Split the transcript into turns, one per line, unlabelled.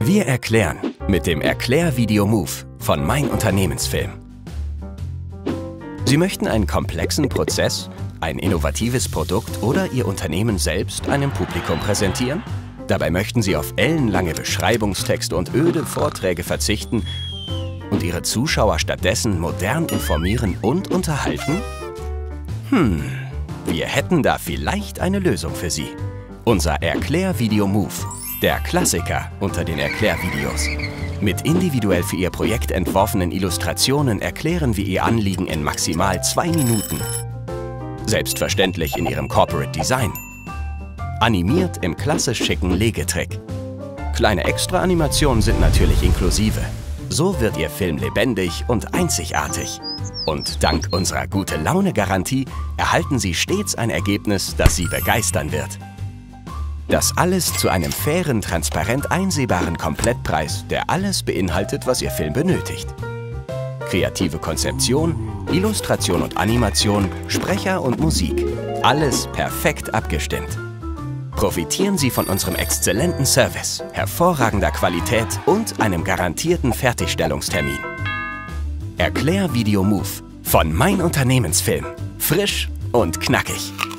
Wir erklären mit dem Erklär-Video Move von Mein Unternehmensfilm. Sie möchten einen komplexen Prozess, ein innovatives Produkt oder Ihr Unternehmen selbst einem Publikum präsentieren? Dabei möchten Sie auf ellenlange Beschreibungstexte und öde Vorträge verzichten und Ihre Zuschauer stattdessen modern informieren und unterhalten? Wir hätten da vielleicht eine Lösung für Sie. Unser Erklär-Video Move, der Klassiker unter den Erklärvideos. Mit individuell für Ihr Projekt entworfenen Illustrationen erklären wir Ihr Anliegen in maximal 2 Minuten. Selbstverständlich in Ihrem Corporate Design. Animiert im klassisch schicken Legetrick. Kleine Extra-Animationen sind natürlich inklusive. So wird Ihr Film lebendig und einzigartig. Und dank unserer Gute-Laune-Garantie erhalten Sie stets ein Ergebnis, das Sie begeistern wird. Das alles zu einem fairen, transparent einsehbaren Komplettpreis, der alles beinhaltet, was Ihr Film benötigt. Kreative Konzeption, Illustration und Animation, Sprecher und Musik. Alles perfekt abgestimmt. Profitieren Sie von unserem exzellenten Service, hervorragender Qualität und einem garantierten Fertigstellungstermin. Erklär-Video Move von Mein Unternehmensfilm. Frisch und knackig.